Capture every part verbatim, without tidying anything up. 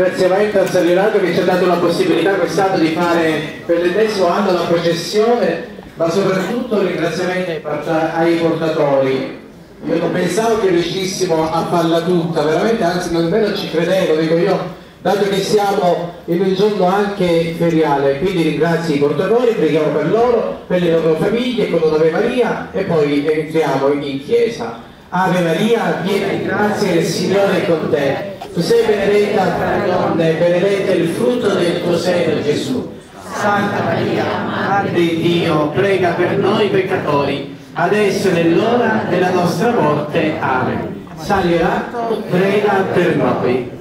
ringraziamento al San Leonardo che ci ha dato la possibilità quest'anno di fare per l'ennesimo anno la processione, ma soprattutto un ringraziamento ai, porta ai portatori. Io non pensavo che riuscissimo a farla tutta, veramente, anzi nemmeno ci credevo, dico io, dato che siamo in un giorno anche feriale, quindi ringrazio i portatori, preghiamo per loro, per le loro famiglie con un'Ave Maria e poi entriamo in chiesa. Ave Maria, piena di grazia, il Signore è con te. Tu sei benedetta tra le donne, benedetto è il frutto del tuo seno, Gesù. Santa Maria, Madre di Dio, prega per noi peccatori, adesso è nell'ora della nostra morte. Amen. San Leonardo, prega per noi.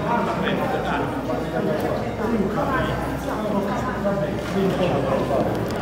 Thank you.